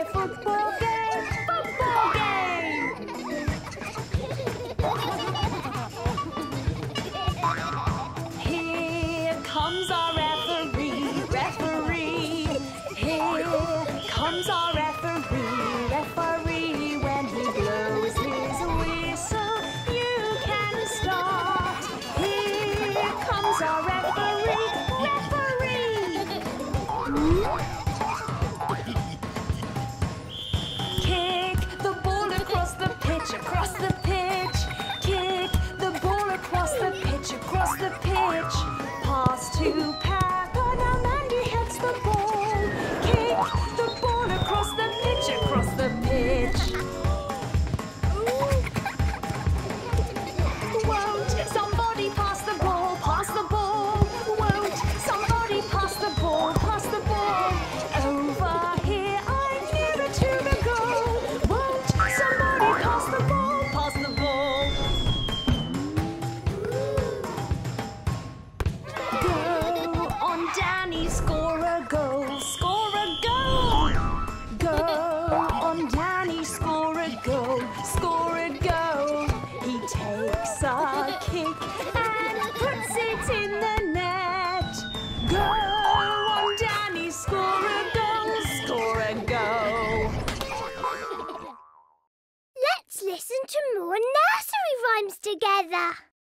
football game, football game. Here comes our referee, referee. Here comes our referee, referee. When he blows his whistle, you can start. Here comes our referee, referee. Kick the ball across the pitch, across the pitch. Kick the ball across the pitch, across the pitch. Pass to Peppa, now Mandy heads the ball. Kick the ball across the pitch, across the pitch. Won't somebody pass the ball, pass the ball? Won't somebody pass the ball, pass the ball? Over here, I'm nearer to the goal. Won't somebody pass the ball, pass the ball? Go on, Danny, score a goal, score a goal. Go on, Danny, score a goal, score a goal. He takes a kick and puts it in the net. Go on, Danny, score a goal, score a goal. Let's listen to more nursery rhymes together.